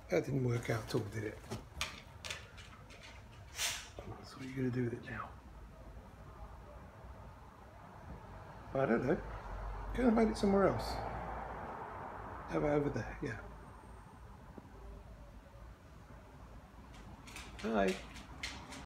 That didn't work out at all, did it? So what are you going to do with it now? I don't know. Go and hide it somewhere else. How about over there? Yeah. Hi.